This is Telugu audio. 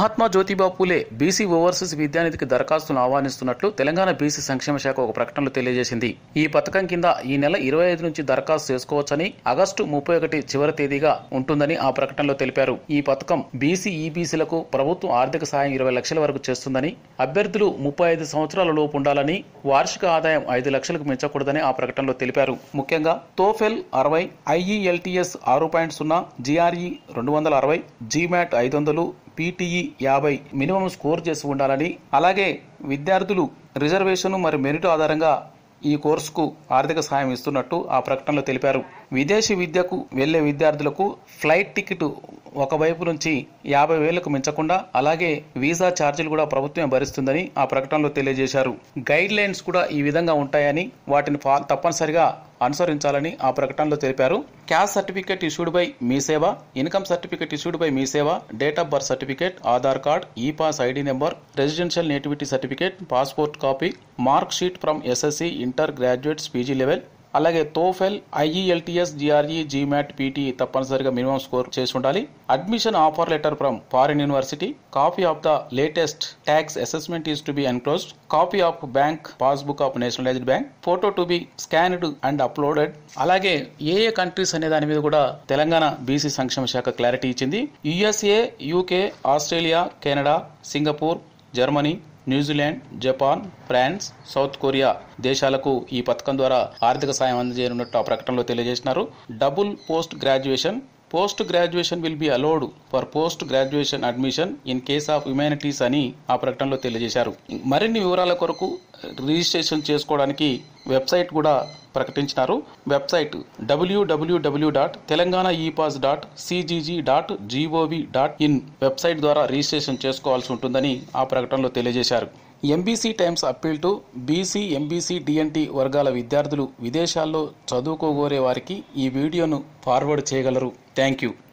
మహాత్మా జ్యోతిబా పూలే బీసీ ఓవర్సీస్ విద్యానిధికి దరఖాస్తులను ఆహ్వానిస్తున్నట్లు తెలంగాణ బీసీ సంక్షేమ శాఖ ఒక ప్రకటనలో తెలియజేసింది. ఈ పథకం కింద ఈ నెల 25 నుంచి దరఖాస్తు చేసుకోవచ్చని, ఆగస్టు 31 చివరి తేదీగా ఉంటుందని ఆ ప్రకటనలో తెలిపారు. ఈ పథకం బీసీ ఈబీసీలకు ప్రభుత్వం ఆర్థిక సాయం 20 లక్షల వరకు చేస్తుందని, అభ్యర్థులు 35 సంవత్సరాల లోపు ఉండాలని, వార్షిక ఆదాయం 5 లక్షలకు మించకూడదని ఆ ప్రకటనలో తెలిపారు. ముఖ్యంగా TOEFL 60, IELTS 6.0, GRE 260, GMAT 500, PTE 50 minimum score చేసి ఉండాలని, అలాగే విద్యార్థులు రిజర్వేషన్ మరియు మెరిట్ ఆధారంగా ఈ కోర్సుకు ఆర్థిక సాయం ఇస్తున్నట్టు ఆ ప్రకటనలో తెలిపారు. విదేశీ విద్యకు వెళ్లే విద్యార్థులకు ఫ్లైట్ టికెట్ ఒకవైపు నుంచి 50,000కు మించకుండా, అలాగే వీసా ఛార్జీలు కూడా ప్రభుత్వమే భరిస్తుందని ఆ ప్రకటనలో తెలియజేశారు. గైడ్ లైన్స్ కూడా ఈ విధంగా ఉంటాయని, వాటిని తప్పనిసరిగా అనుసరించాలని ఆ ప్రకటనలో తెలిపారు. Caste certificate issued by Mee Seva, income certificate issued by Mee Seva, date of birth certificate, Aadhaar card, e pass ID number, residential nativity certificate, passport copy, mark sheet from SSC, inter, graduates, PG level, అలాగే TOEFL, IELTS, GRE, GMAT, PTE తప్పనిసరిగా మినిమం స్కోర్ చేసి ఉండాలి. Admission offer letter from foreign university, copy of the latest tax assessment is to be enclosed, copy of bank passbook of nationalized bank, photo to be scanned and uploaded. అలాగే ఏ కంట్రీస్ అనే దాని మీద కూడా తెలంగాణ బీసీ సంక్షేమ శాఖ క్లారిటీ ఇచ్చింది. USA, UK, Australia, Canada, Singapore, Germany, New Zealand, Japan, France, South Korea దేశాలకు ఈ పథకం ద్వారా ఆర్థిక సాయం అందజేయనున్నట్టు ఆ ప్రకటనలో తెలియజేసినారు. Double post graduation will be allowed for post graduation admission in case of humanities అని ఆ ప్రకటనలో తెలియజేశారు. మరిన్ని వివరాల కొరకు రిజిస్ట్రేషన్ చేసుకోవడానికి వెబ్సైట్ కూడా ప్రకటించినారు. వెబ్సైట్ www.telanganaepass.cgg.gov.in వెబ్సైట్ ద్వారా రిజిస్ట్రేషన్ చేసుకోవాల్సి ఉంటుందని ఆ ప్రకటనలో తెలియజేశారు. MBC times appeal to BC, MBC, DNT వర్గాల విద్యార్థులు విదేశాల్లో చదువుకోగోరే వారికి ఈ వీడియోను ఫార్వర్డ్ చేయగలరు. Thank you.